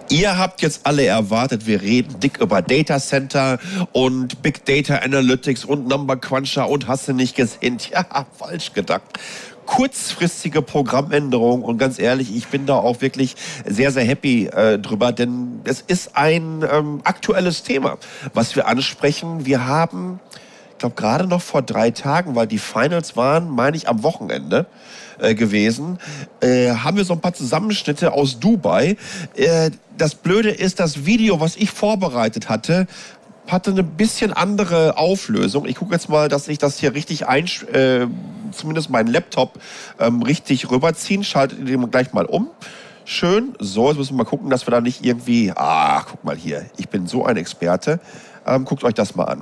Ihr habt jetzt alle erwartet, wir reden dick über Data Center und Big Data Analytics und Number Cruncher und hast du nicht gesehen? Ja, falsch gedacht. Kurzfristige Programmänderung und ganz ehrlich, ich bin da auch wirklich sehr, sehr happy drüber, denn es ist ein aktuelles Thema, was wir ansprechen. Wir haben, ich glaube, gerade noch vor 3 Tagen, weil die Finals waren, meine ich, am Wochenende gewesen, haben wir so ein paar Zusammenschnitte aus Dubai. Das Blöde ist, das Video, was ich vorbereitet hatte eine bisschen andere Auflösung. Ich gucke jetzt mal, dass ich das hier richtig zumindest meinen Laptop richtig rüberziehen. Schaltet den gleich mal um. Schön. So, jetzt müssen wir mal gucken, dass wir da nicht irgendwie... guck mal hier. Ich bin so ein Experte. Guckt euch das mal an.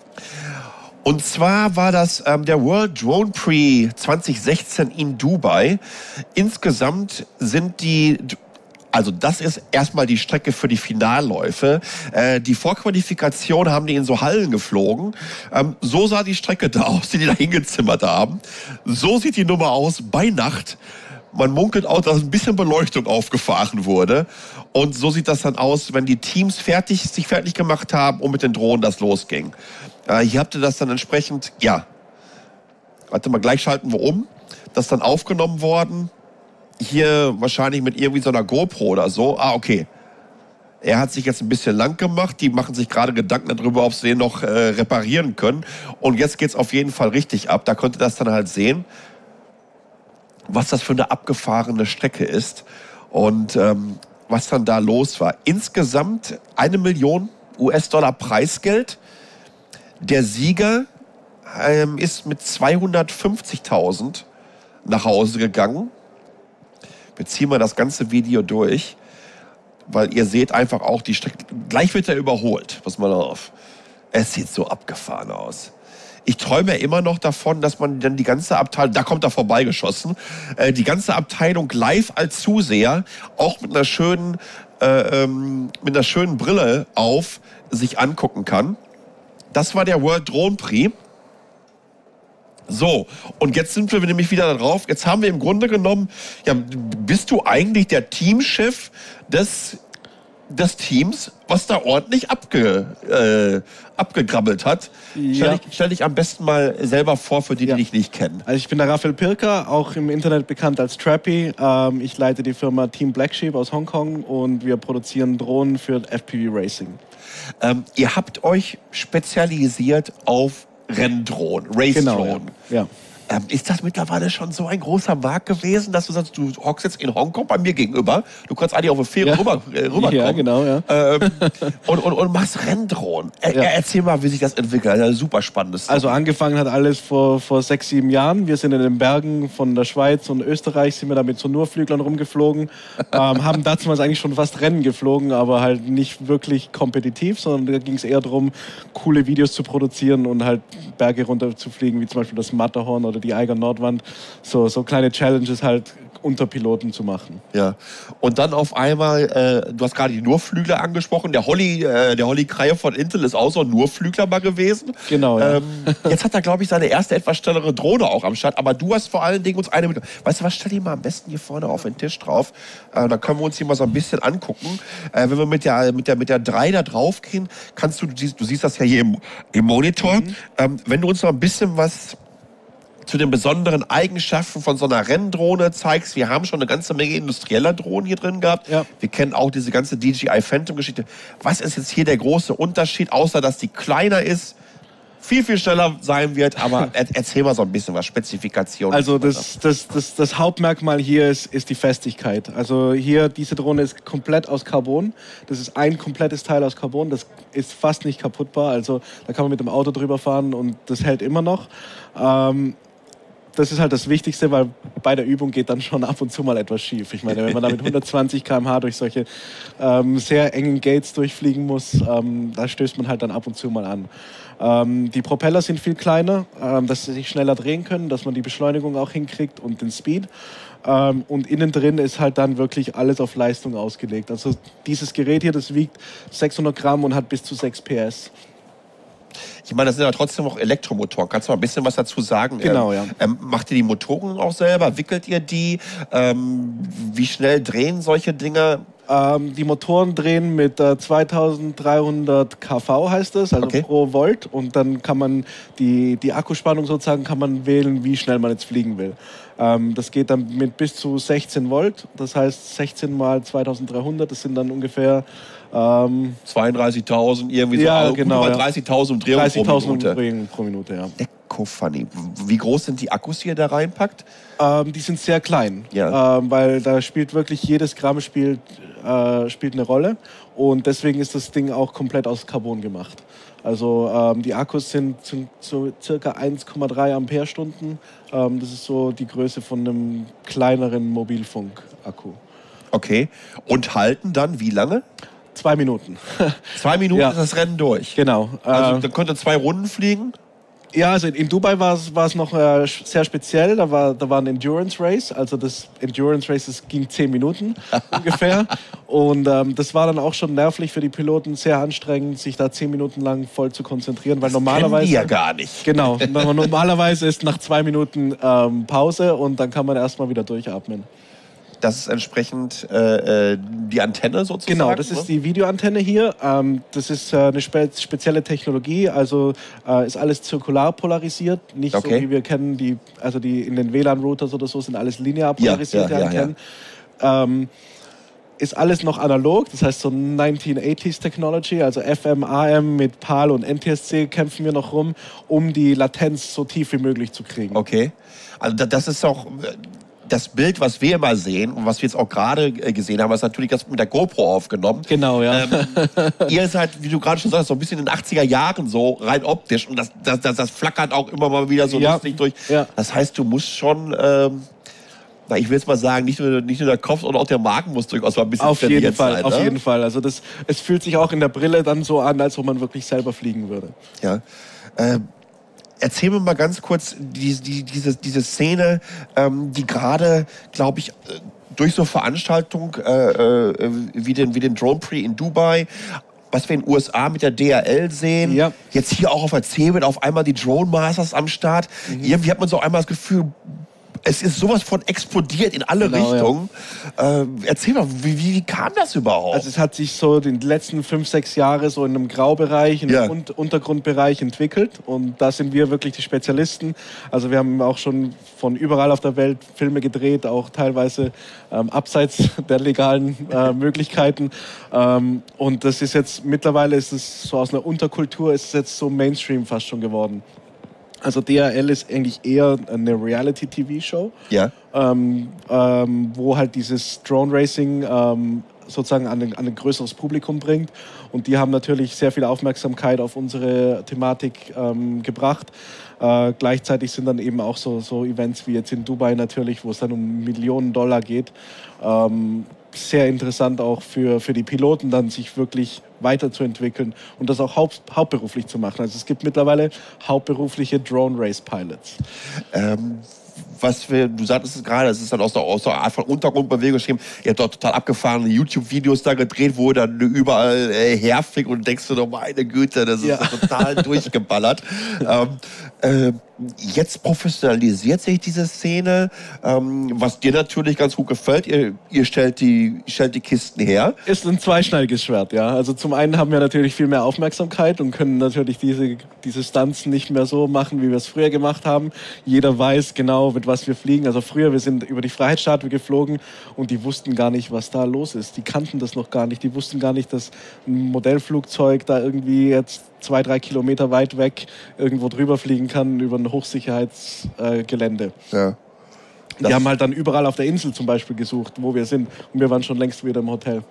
Und zwar war das der World Drone Prix 2016 in Dubai. Insgesamt sind also das ist erstmal die Strecke für die Finalläufe. Die Vorqualifikation haben die in so Hallen geflogen. So sah die Strecke da aus, die da hingezimmert haben. So sieht die Nummer aus bei Nacht. Man munkelt auch, dass ein bisschen Beleuchtung aufgefahren wurde. Und so sieht das dann aus, wenn die Teams sich fertig gemacht haben und mit den Drohnen das losging. Hier habt ihr das dann entsprechend, warte mal, gleich schalten wir um. Das ist dann aufgenommen worden. Hier wahrscheinlich mit irgendwie so einer GoPro oder so. Okay. Er hat sich jetzt ein bisschen lang gemacht. Die machen sich gerade Gedanken darüber, ob sie den noch reparieren können. Und jetzt geht's auf jeden Fall richtig ab. Da könnt ihr das dann halt sehen, was das für eine abgefahrene Strecke ist. Und was dann da los war. Insgesamt 1 Million US-Dollar Preisgeld. Der Sieger ist mit 250.000 nach Hause gegangen. Wir ziehen mal das ganze Video durch, weil ihr seht einfach auch die Strecke. Gleich wird er überholt. Pass mal auf. Es sieht so abgefahren aus. Ich träume immer noch davon, dass man dann die ganze Abteilung, da kommt er vorbeigeschossen, die ganze Abteilung live als Zuseher, auch mit einer schönen Brille auf, sich angucken kann. Das war der World Drone Prix. So, und jetzt sind wir nämlich wieder drauf. Jetzt haben wir im Grunde genommen, bist du eigentlich der Teamchef des Teams, was da ordentlich abgegrabbelt hat? Ja. Stell dich am besten mal selber vor, für die dich nicht kennen. Also ich bin der Raphael Pirker, auch im Internet bekannt als Trappy. Ich leite die Firma Team Black Sheep aus Hongkong und wir produzieren Drohnen für FPV Racing. Ihr habt euch spezialisiert auf Renndrohnen, Race-Drohnen. Genau, ja. Ist das mittlerweile schon so ein großer Markt gewesen, dass du sagst, du hockst jetzt in Hongkong bei mir gegenüber, du kannst eigentlich auf eine Fähre rüberkommen. Ja, genau, ja. Und machst Renndrohnen. Erzähl mal, wie sich das entwickelt. Das ist super spannend. Also angefangen hat alles vor 6, 7 Jahren. Wir sind in den Bergen von der Schweiz und Österreich, sind wir da mit so Nurflüglern rumgeflogen. Haben damals eigentlich schon fast Rennen geflogen, aber halt nicht wirklich kompetitiv, sondern da ging es eher darum, coole Videos zu produzieren und halt Berge runter zu fliegen, wie zum Beispiel das Matterhorn oder die Eiger Nordwand, so kleine Challenges halt unter Piloten zu machen. Ja, und dann auf einmal, du hast gerade die Nurflügler angesprochen, der Holly Kreier von Intel ist auch so ein Nurflügler mal gewesen. Genau, ja. Jetzt hat er, glaube ich, seine erste etwas schnellere Drohne auch am Start, aber du hast vor allen Dingen uns eine mit... Weißt du was, stell die mal am besten hier vorne auf den Tisch drauf, da können wir uns hier mal so ein bisschen angucken. Wenn wir mit der 3 da drauf gehen, du siehst das ja hier im Monitor, wenn du uns noch ein bisschen was zu den besonderen Eigenschaften von so einer Renndrohne zeigst. Wir haben schon eine ganze Menge industrieller Drohnen hier drin gehabt. Ja. Wir kennen auch diese ganze DJI Phantom-Geschichte. Was ist jetzt hier der große Unterschied, außer dass die kleiner ist, viel, viel schneller sein wird, aber erzähl mal so ein bisschen was, Spezifikationen. Also das Hauptmerkmal hier ist die Festigkeit. Also hier, diese Drohne ist komplett aus Carbon. Das ist ein komplettes Teil aus Carbon. Das ist fast nicht kaputtbar. Also da kann man mit dem Auto drüber fahren und das hält immer noch. Das ist halt das Wichtigste, weil bei der Übung geht dann schon ab und zu mal etwas schief. Ich meine, wenn man da mit 120 km/h durch solche sehr engen Gates durchfliegen muss, da stößt man halt dann ab und zu mal an. Die Propeller sind viel kleiner, dass sie sich schneller drehen können, dass man die Beschleunigung auch hinkriegt und den Speed. Und innen drin ist halt dann wirklich alles auf Leistung ausgelegt. Also dieses Gerät hier, das wiegt 600 Gramm und hat bis zu 6 PS. Ich meine, das sind ja trotzdem noch Elektromotoren. Kannst du mal ein bisschen was dazu sagen? Genau, ja. Macht ihr die Motoren auch selber? Wickelt ihr die? Wie schnell drehen solche Dinger? Die Motoren drehen mit 2300 kV, heißt das, also pro Volt. Und dann kann man die Akkuspannung sozusagen kann man wählen, wie schnell man jetzt fliegen will. Das geht dann mit bis zu 16 Volt. Das heißt 16 mal 2300, das sind dann ungefähr 32.000, irgendwie so. Ja, genau, über 30.000 Umdrehungen pro Minute. Pro Minute, ja. Funny. Wie groß sind die Akkus, die ihr da reinpackt? Die sind sehr klein, weil da spielt wirklich jedes Gramm spielt eine Rolle und deswegen ist das Ding auch komplett aus Carbon gemacht. Also die Akkus sind so circa 1,3 Ampere-Stunden. Das ist so die Größe von einem kleineren Mobilfunk-Akku. Okay. Und halten dann wie lange? 2 Minuten. 2 Minuten ist das Rennen durch? Genau. Also dann könnt ihr 2 Runden fliegen? Ja, also in Dubai war es noch sehr speziell. Da war ein Endurance Race. Also das Endurance Race, das ging 10 Minuten ungefähr. Und das war dann auch schon nervlich für die Piloten, sehr anstrengend, sich da 10 Minuten lang voll zu konzentrieren. Weil das normalerweise. Die ja gar nicht. Genau. Normalerweise ist nach 2 Minuten Pause und dann kann man erstmal wieder durchatmen. Das ist entsprechend die Antenne sozusagen? Genau, das ist die Videoantenne hier. Das ist eine spezielle Technologie, also ist alles zirkular polarisiert, nicht so wie wir kennen, die in den WLAN-Routers oder so sind alles linear polarisierte Antennen. Ist alles noch analog, das heißt so 1980s Technology, also FM, AM mit PAL und NTSC kämpfen wir noch rum, um die Latenz so tief wie möglich zu kriegen. Okay, also das ist auch... Das Bild, was wir immer sehen und was wir jetzt auch gerade gesehen haben, ist natürlich das mit der GoPro aufgenommen. Genau, ja. Ihr seid, wie du gerade schon sagst, so ein bisschen in den 80er Jahren so rein optisch und das flackert auch immer mal wieder so lustig durch. Ja. Das heißt, du musst schon, ich will jetzt mal sagen, nicht nur der Kopf, sondern auch der Magen muss durchaus mal ein bisschen trainiert sein. Auf jeden Fall. Also es fühlt sich auch in der Brille dann so an, als ob man wirklich selber fliegen würde. Ja. Erzähl mir mal ganz kurz diese Szene, die gerade, glaube ich, durch so Veranstaltungen wie den Drone Prix in Dubai, was wir in den USA mit der DHL sehen, jetzt hier auch auf der CeBIT auf einmal die Drone Masters am Start. Irgendwie hat man so einmal das Gefühl, es ist sowas von explodiert in alle Richtungen. Ja. Erzähl mal, wie kam das überhaupt? Also es hat sich so den letzten 5, 6 Jahre so in einem Graubereich, in einem Untergrundbereich entwickelt. Und da sind wir wirklich die Spezialisten. Also wir haben auch schon von überall auf der Welt Filme gedreht, auch teilweise abseits der legalen Möglichkeiten. Und das ist jetzt, mittlerweile ist es so aus einer Unterkultur, ist es jetzt so Mainstream fast schon geworden. Also DHL ist eigentlich eher eine Reality-TV-Show, wo halt dieses Drone-Racing sozusagen an ein größeres Publikum bringt. Und die haben natürlich sehr viel Aufmerksamkeit auf unsere Thematik gebracht. Gleichzeitig sind dann eben auch so Events wie jetzt in Dubai natürlich, wo es dann um Millionen Dollar geht. Sehr interessant auch für die Piloten dann, sich wirklich weiterzuentwickeln und das auch hauptberuflich zu machen. Also es gibt mittlerweile hauptberufliche Drone-Race-Pilots. Du sagtest es gerade, es ist dann aus der Art von Untergrundbewegung geschrieben. Ihr habt doch total abgefahrene YouTube-Videos da gedreht, wo ihr dann überall herfliegt und denkst du doch, meine Güte, das ist total durchgeballert. Jetzt professionalisiert sich diese Szene, was dir natürlich ganz gut gefällt. Ihr stellt die Kisten her. Ist ein zweischneidiges Schwert, ja. Also zum einen haben wir natürlich viel mehr Aufmerksamkeit und können natürlich diese Stunts nicht mehr so machen, wie wir es früher gemacht haben. Jeder weiß genau, mit was wir fliegen. Also früher, wir sind über die Freiheitsstatue geflogen und die wussten gar nicht, was da los ist. Die kannten das noch gar nicht. Die wussten gar nicht, dass ein Modellflugzeug da irgendwie jetzt 2, 3 Kilometer weit weg irgendwo drüber fliegen kann über ein Hochsicherheitsgelände. Ja. Die haben halt dann überall auf der Insel zum Beispiel gesucht, wo wir sind. Und wir waren schon längst wieder im Hotel.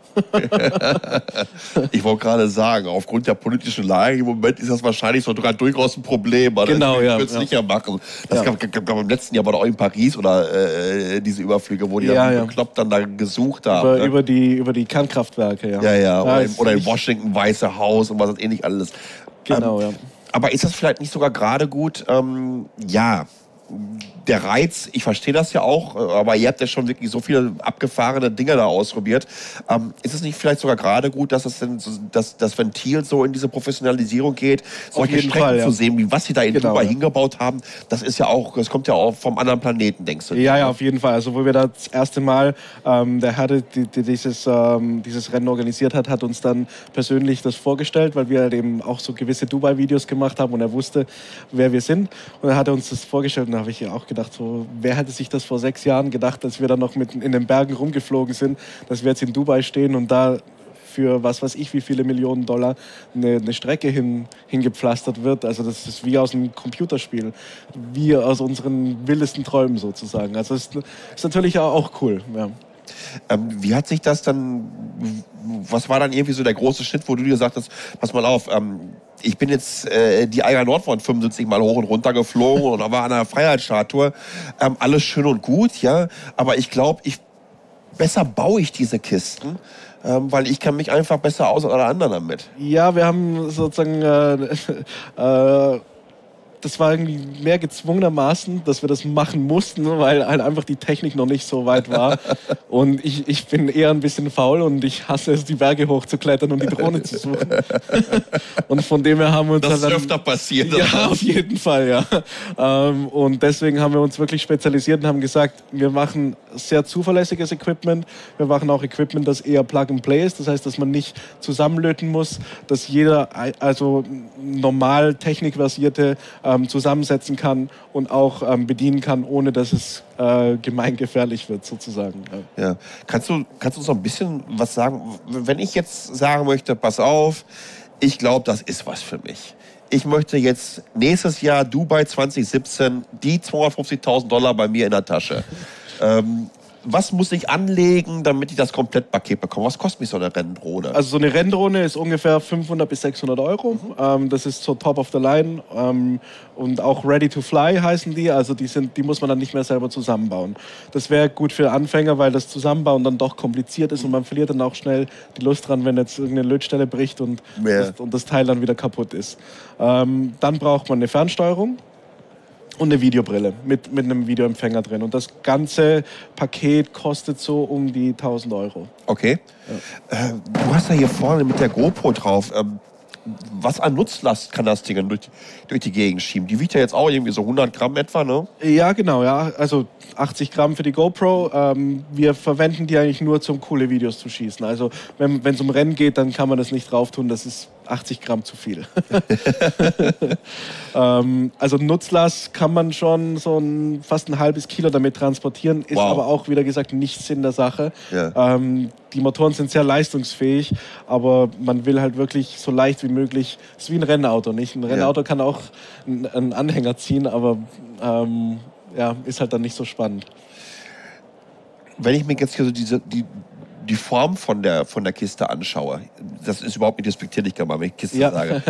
Ich wollte gerade sagen, aufgrund der politischen Lage im Moment ist das wahrscheinlich sogar durchaus ein Problem. Genau, ja. Das sicher machen. Das gab im letzten Jahr war da auch in Paris oder diese Überflüge, wo die dann bekloppt dann da gesucht haben. Über die Kernkraftwerke, ja. Ja. Oder in Washington, Weiße Haus und was das ähnlich alles. Genau, ja. Aber ist das vielleicht nicht sogar gerade gut, der Reiz, ich verstehe das ja auch, aber ihr habt ja schon wirklich so viele abgefahrene Dinge da ausprobiert. Ist es nicht vielleicht sogar gerade gut, dass das Ventil so in diese Professionalisierung geht, solche Strecken zu sehen, wie was sie da in Dubai hingebaut haben? Das ist ja auch, das kommt ja auch vom anderen Planeten, denkst du? Ja, auf jeden Fall. Also wo wir das erste Mal, der Herr, dieses Rennen organisiert hat uns dann persönlich das vorgestellt, weil wir halt eben auch so gewisse Dubai-Videos gemacht haben und er wusste, wer wir sind. Und er hat uns das vorgestellt und da habe ich auch gedacht, so, wer hätte sich das vor 6 Jahren gedacht, dass wir dann noch in den Bergen rumgeflogen sind, dass wir jetzt in Dubai stehen und da für was weiß ich wie viele Millionen $, eine Strecke hingepflastert wird. Also das ist wie aus einem Computerspiel, wie aus unseren wildesten Träumen sozusagen. Also es ist natürlich auch cool. Ja. Wie hat sich das dann, was war dann irgendwie so der große Schritt, wo du dir gesagt hast, pass mal auf, ich bin jetzt die Eiger Nordwand 75 Mal hoch und runter geflogen und da war an der Freiheitsstatue, alles schön und gut, ja, aber ich glaube, besser baue ich diese Kisten, weil ich kann mich einfach besser aus als alle anderen damit. Ja, wir haben sozusagen das war irgendwie mehr gezwungenermaßen, dass wir das machen mussten, weil halt einfach die Technik noch nicht so weit war. Und ich bin eher ein bisschen faul und ich hasse es, die Berge hochzuklettern und die Drohne zu suchen. Und von dem her haben wir uns das ist öfter passiert. Ja, auf jeden Fall, ja. Und deswegen haben wir uns wirklich spezialisiert und haben gesagt, wir machen sehr zuverlässiges Equipment. Wir machen auch Equipment, das eher Plug-and-Play ist. Das heißt, dass man nicht zusammenlöten muss, dass jeder also normal technikversierte zusammensetzen kann und auch bedienen kann, ohne dass es gemeingefährlich wird, sozusagen. Ja. Kannst du uns noch ein bisschen was sagen? Wenn ich jetzt sagen möchte, pass auf, ich glaube, das ist was für mich. Ich möchte jetzt nächstes Jahr Dubai 2017 die $250.000 bei mir in der Tasche. Was muss ich anlegen, damit ich das Komplettpaket bekomme? Was kostet mich so eine Renndrohne? Also so eine Renndrohne ist ungefähr 500 bis 600 €. Das ist so top of the line. Und auch ready to fly heißen die. Also die muss man dann nicht mehr selber zusammenbauen. Das wäre gut für Anfänger, weil das Zusammenbauen dann doch kompliziert ist und man verliert dann auch schnell die Lust dran, wenn jetzt irgendeine Lötstelle bricht und das Teil dann wieder kaputt ist. Dann braucht man eine Fernsteuerung. Und eine Videobrille mit einem Videoempfänger drin. Und das ganze Paket kostet so um die 1.000 €. Okay. Ja. Du hast ja hier vorne mit der GoPro drauf. Was an Nutzlast kann das Ding durch die Gegend schieben? Die wiegt ja jetzt auch irgendwie so 100 Gramm etwa, ne? Ja, genau, ja. Also 80 Gramm für die GoPro. Wir verwenden die eigentlich nur zum coole Videos zu schießen. Also wenn es um Rennen geht, dann kann man das nicht drauf tun. Das ist 80 Gramm zu viel. Also Nutzlast kann man schon fast ein halbes Kilo damit transportieren, ist aber auch, wieder gesagt, nicht Sinn der Sache. Ja. Die Motoren sind sehr leistungsfähig, aber man will halt wirklich so leicht wie möglich, es ist wie ein Rennauto, nicht? Ein Rennauto kann auch einen Anhänger ziehen, aber ist halt dann nicht so spannend. Wenn ich mir jetzt hier so die Form von der Kiste anschaue, das ist überhaupt nicht despektierlich gemeint, wenn ich Kiste sage.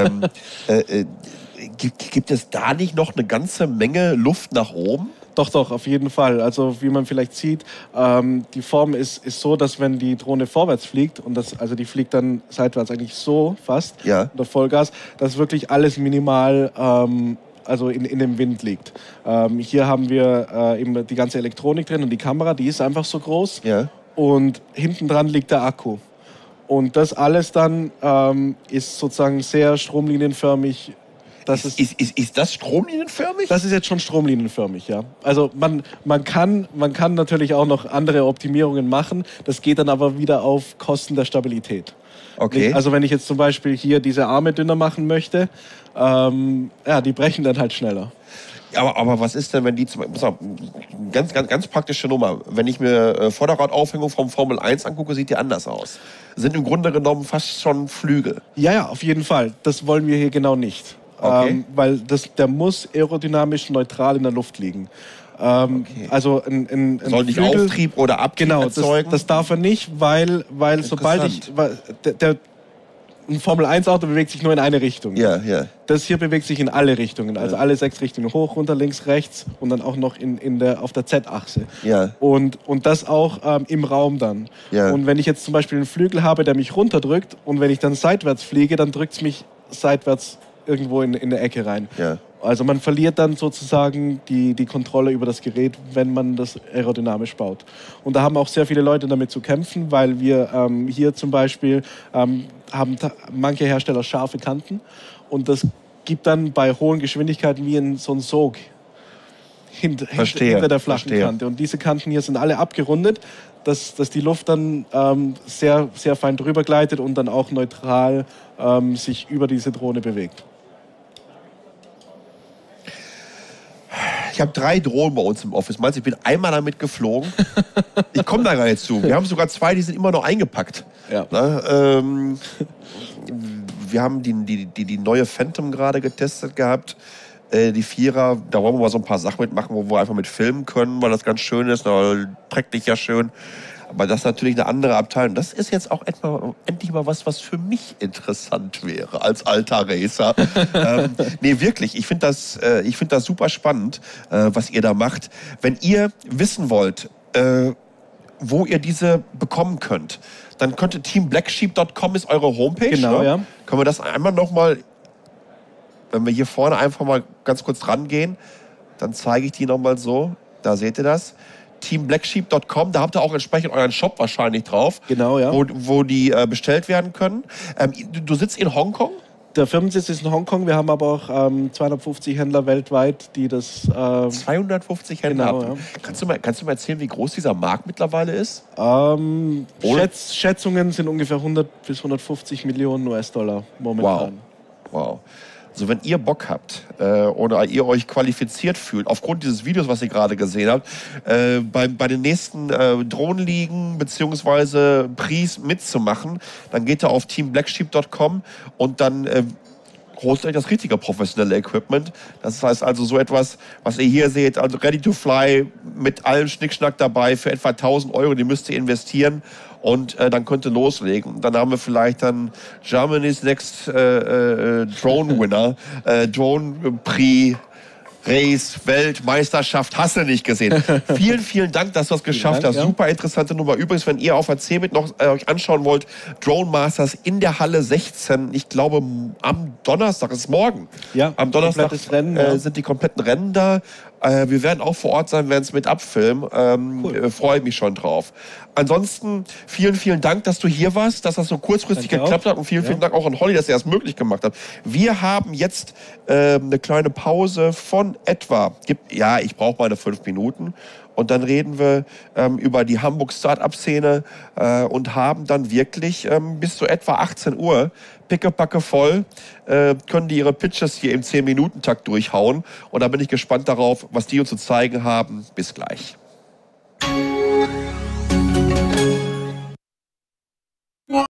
Gibt es da nicht noch eine ganze Menge Luft nach oben? Doch, auf jeden Fall. Also wie man vielleicht sieht, die Form ist so, dass wenn die Drohne vorwärts fliegt, und also die fliegt dann seitwärts eigentlich so fast, unter Vollgas, dass wirklich alles minimal also in dem Wind liegt. Hier haben wir eben die ganze Elektronik drin und die Kamera, die ist einfach so groß. Ja. Und hinten dran liegt der Akku. Und das alles dann ist sozusagen sehr stromlinienförmig. Ist das stromlinienförmig? Das ist jetzt schon stromlinienförmig, ja. Also man kann natürlich auch noch andere Optimierungen machen. Das geht dann aber wieder auf Kosten der Stabilität. Okay. Also wenn ich jetzt zum Beispiel hier diese Arme dünner machen möchte, die brechen dann halt schneller. Aber was ist denn, wenn die ganz praktische Nummer, wenn ich mir Vorderradaufhängung vom Formel 1 angucke, sieht die anders aus. Sind im Grunde genommen fast schon Flügel. Ja, auf jeden Fall. Das wollen wir hier genau nicht. Okay. Weil der muss aerodynamisch neutral in der Luft liegen. Okay. Also ein soll nicht Flügel, Auftrieb oder Abtrieb erzeugen? Das darf er nicht, weil sobald ein Formel-1-Auto bewegt sich nur in eine Richtung. Ja. Das hier bewegt sich in alle Richtungen, also alle 6 Richtungen, hoch, runter, links, rechts und dann auch noch auf der Z-Achse. Ja. Und das auch im Raum dann. Ja. Und wenn ich jetzt zum Beispiel einen Flügel habe, der mich runterdrückt und wenn ich dann seitwärts fliege, dann drückt es mich seitwärts irgendwo in der Ecke rein. Ja. Also man verliert dann sozusagen die Kontrolle über das Gerät, wenn man das aerodynamisch baut. Und da haben auch sehr viele Leute damit zu kämpfen, weil wir hier zum Beispiel haben manche Hersteller scharfe Kanten und das gibt dann bei hohen Geschwindigkeiten wie so einen Sog hinter der flachen Kante. Und diese Kanten hier sind alle abgerundet, dass die Luft dann sehr, sehr fein drüber gleitet und dann auch neutral sich über diese Drohne bewegt. Ich habe 3 Drohnen bei uns im Office. Meinst du, ich bin einmal damit geflogen? Ich komme da gar nicht zu. Wir haben sogar 2, die sind immer noch eingepackt. Ja. Na, wir haben die neue Phantom gerade getestet gehabt. Die 4er, da wollen wir mal so ein paar Sachen mitmachen, wo wir einfach mit filmen können, weil das ganz schön ist. Trägt dich ja schön. Aber das ist natürlich eine andere Abteilung. Das ist jetzt auch endlich mal was für mich interessant wäre, als alter Racer. Nee, wirklich. Ich finde das super spannend, was ihr da macht. Wenn ihr wissen wollt, wo ihr diese bekommen könnt, dann könnte teamblacksheep.com ist eure Homepage. Genau, ne? ja. Können wir das einmal nochmal, wenn wir hier vorne einfach mal ganz kurz rangehen, dann zeige ich die nochmal so. Da seht ihr das. teamblacksheep.com, da habt ihr auch entsprechend euren Shop wahrscheinlich drauf, genau, ja. wo die bestellt werden können. Du sitzt in Hongkong? Der Firmensitz ist in Hongkong, wir haben aber auch 250 Händler weltweit, die das... 250 Händler genau, haben. Ja. Kannst du mir erzählen, wie groß dieser Markt mittlerweile ist? Schätzungen sind ungefähr 100 bis 150 Millionen US-Dollar momentan. Wow. Also wenn ihr Bock habt oder ihr euch qualifiziert fühlt, aufgrund dieses Videos, was ihr gerade gesehen habt, bei den nächsten Drohnenligen bzw. Prix mitzumachen, dann geht ihr auf teamblacksheep.com und dann holt euch das richtige professionelle Equipment. Das heißt also so etwas, was ihr hier seht, also ready to fly mit allem Schnickschnack dabei für etwa 1.000 €, die müsst ihr investieren. Und dann könnt ihr loslegen. Dann haben wir vielleicht dann Germany's Next Drone Winner, Drone Prix, Race, Weltmeisterschaft, hast du nicht gesehen. Vielen, vielen Dank, dass du das geschafft hast. Ja. Super interessante Nummer. Übrigens, wenn ihr auf der CeBIT noch euch anschauen wollt, Drone Masters in der Halle 16, ich glaube am Donnerstag, ist morgen. Ja, am Donnerstag Rennen, sind die kompletten Rennen da. Wir werden auch vor Ort sein, werden es mit abfilmen. Cool. Freue mich schon drauf. Ansonsten vielen, vielen Dank, dass du hier warst, dass das so kurzfristig geklappt hat. Und vielen, vielen Dank auch an Holly, dass er das möglich gemacht hat. Wir haben jetzt eine kleine Pause von etwa, ich brauche meine 5 Minuten. Und dann reden wir über die Hamburg-Startup-Szene und haben dann wirklich bis zu etwa 18 Uhr pickepacke voll, können die ihre Pitches hier im 10-Minuten-Takt durchhauen. Und da bin ich gespannt darauf, was die uns zu zeigen haben. Bis gleich.